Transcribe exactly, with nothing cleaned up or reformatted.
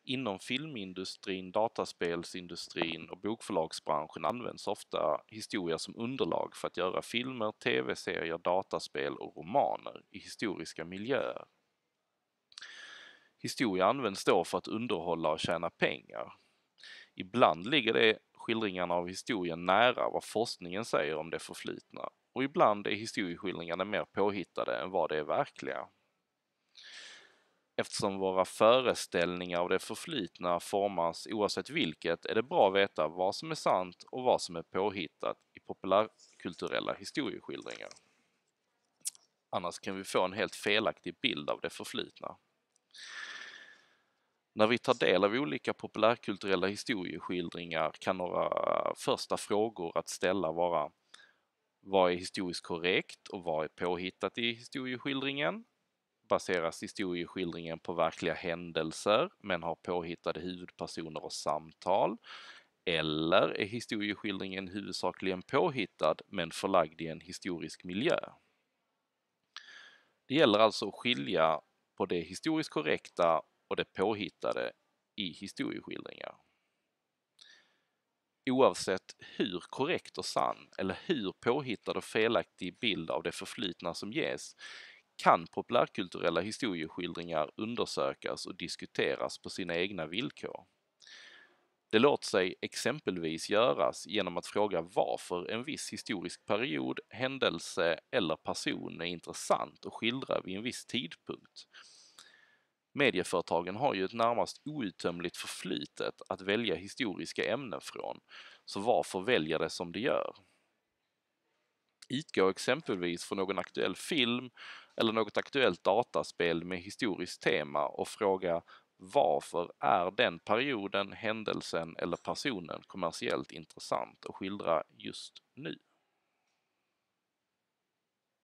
Inom filmindustrin, dataspelsindustrin och bokförlagsbranschen används ofta historia som underlag för att göra filmer, tv-serier, dataspel och romaner i historiska miljöer. Historia används då för att underhålla och tjäna pengar. Ibland ligger det skildringarna av historien nära vad forskningen säger om det förflutna, och ibland är historieskildringarna mer påhittade än vad det är verkliga. Eftersom våra föreställningar av det förflutna formas oavsett vilket, är det bra att veta vad som är sant och vad som är påhittat i populärkulturella historieskildringar. Annars kan vi få en helt felaktig bild av det förflutna. När vi tar del av olika populärkulturella historieskildringar kan några första frågor att ställa vara: vad är historiskt korrekt och vad är påhittat i historieskildringen? Baseras historieskildringen på verkliga händelser men har påhittade huvudpersoner och samtal? Eller är historieskildringen huvudsakligen påhittad men förlagd i en historisk miljö? Det gäller alltså att skilja på det historiskt korrekta och det påhittade i historieskildringar. Oavsett hur korrekt och sann eller hur påhittad och felaktig bild av det förflutna som ges, kan populärkulturella historieskildringar undersökas och diskuteras på sina egna villkor. Det låter sig exempelvis göras genom att fråga varför en viss historisk period, händelse eller person är intressant att skildra vid en viss tidpunkt. Medieföretagen har ju ett närmast outtömligt förflutet att välja historiska ämnen från, så varför väljer det som det gör? Utgå exempelvis från någon aktuell film eller något aktuellt dataspel med historiskt tema och fråga varför är den perioden, händelsen eller personen kommersiellt intressant att skildra just nu?